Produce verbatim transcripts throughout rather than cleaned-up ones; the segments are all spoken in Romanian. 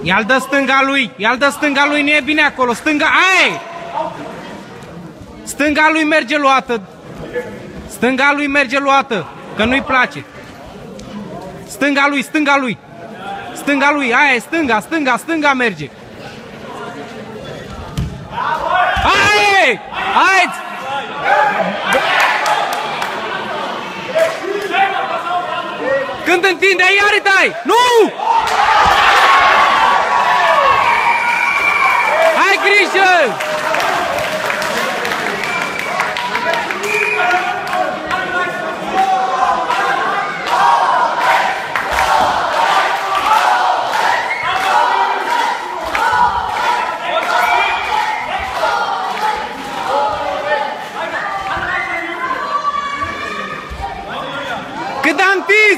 Ia-l dă stânga lui, ia-l dă stânga lui, nu e bine acolo, stânga, ai! Stânga lui merge luată. Stânga lui merge luată, că nu-i place. Stânga lui, stânga lui. Stânga lui, aia e stânga, stânga, stânga merge. Hai! Hai! Când întinde, iar îi dai! Nu! Ai grijă! Cât am întins!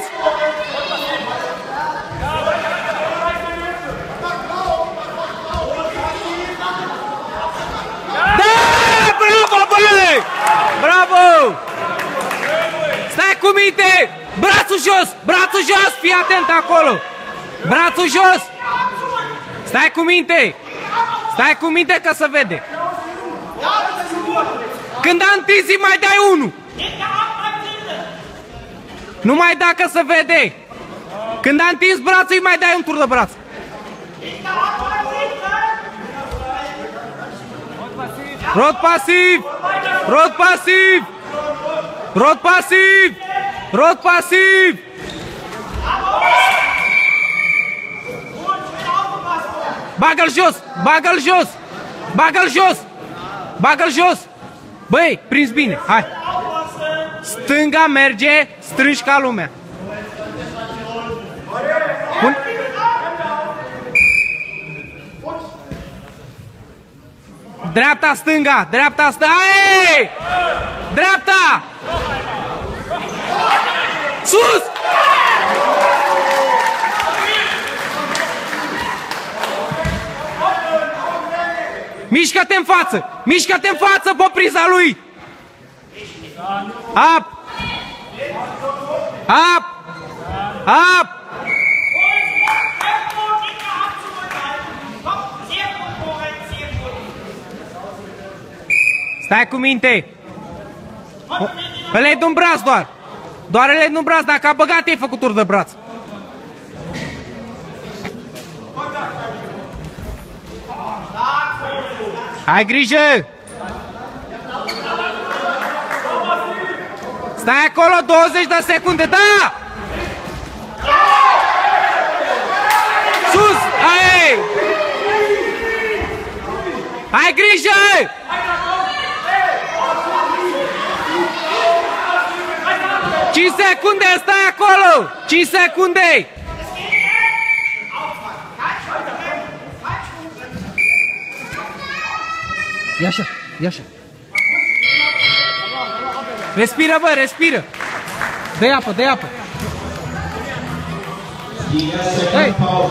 Da! Bravo, băi! Bravo! Stai cu minte! Brațul jos! Brațul jos! Fii atent acolo! Brațul jos! Stai cu minte! Stai cu minte că se vede! Când am întins, îi mai dai unul! Nu mai da că se vede! Când am întins brațul, îi mai dai un tur de braț! Rot pasiv! Rot pasiv! Rot pasiv! Rot pasiv! Bagă-l jos! Bagă-l jos! Bagă-l jos! Bagă-l jos! Băi, prins bine! Hai! Stânga merge, strângi ca lumea. Bun. Dreapta, stânga, dreapta, stânga. Hai! Dreapta! Sus! Mișcă-te în față! Mișcă-te în față, pe priza lui! Up! Up! Up! Stai cu minte! Ăla-i de-un braț doar! Doar ăla-i de-un braț, dacă a băgat, ai făcut tur de braț! Ai grijă! Stai acolo douăzeci de secunde, da! Sus! Ai! Ai grijă! cinci secunde, stai acolo! cinci secunde! Ia așa, ia așa. Respiră, bă, respiră! Dă-i apă, dă-i apă! Hey.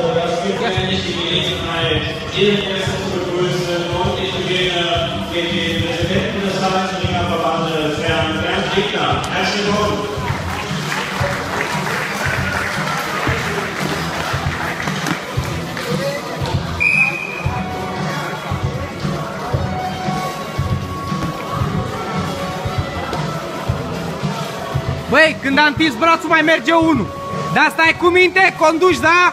Băi, când am întins brațul mai merge unul. Dar stai cu minte, conduci, da?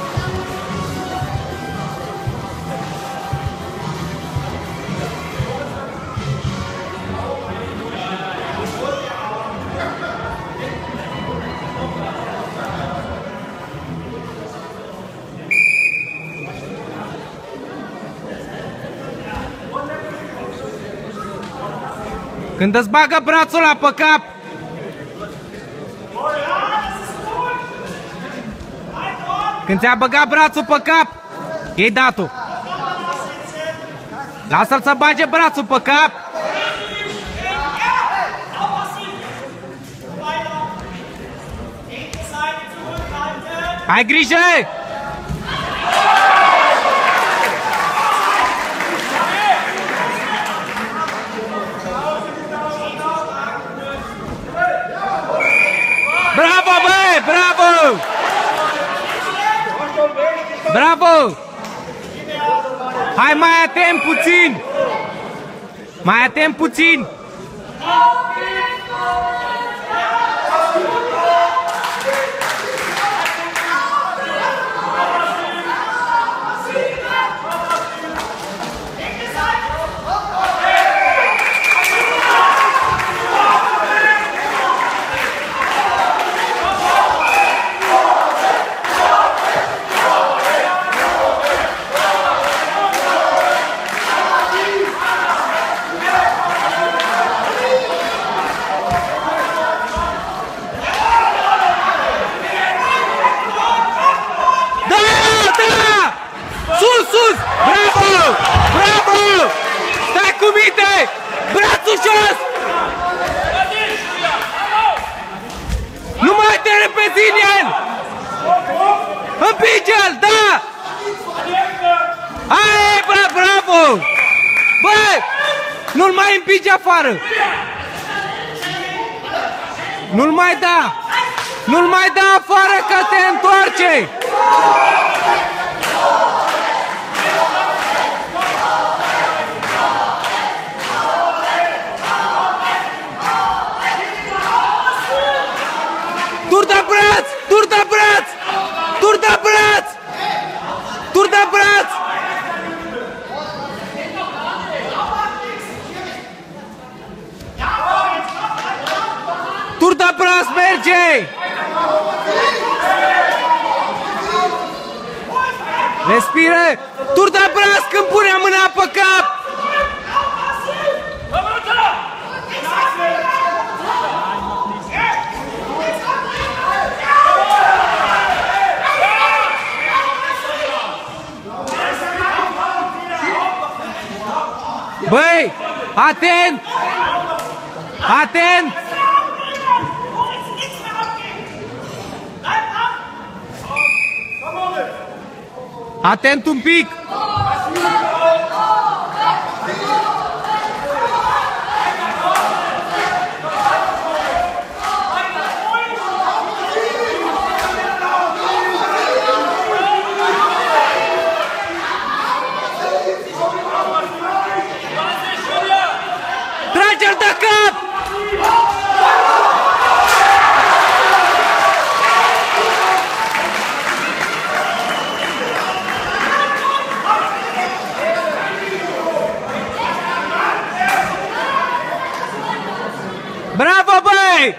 Când îți bagă brațul la pe cap, când ți-a băgat brațul pe cap, e dat-o. Lasă-l să bage brațul pe cap. Ai grijă! Bravo, bă! Bravo! Bravo! Hai mai atent puțin! Mai atent puțin! Brațul jos! Nu mai te repezi în el! Împinge-l, da! Aie, bra, bravo! Bă, nu-l mai împinge afară! Nu-l mai da! Nu-l mai da afară că te întoarce! Tur de braț! Tur de braț! Tur de braț! Tur de braț! Tur de braț merge! Respiră! Tur de braț când pune mâna pe cap! Băi, atent! Atent! Atent un pic! Trage-l de cap! Bravo, băi!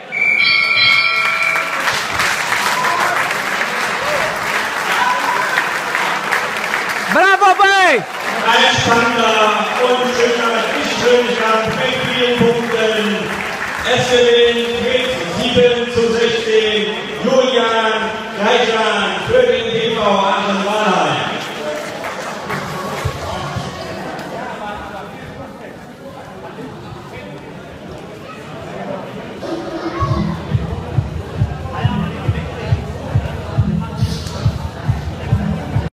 Bravo, băi! Eins kann da und schön, aber nicht schön,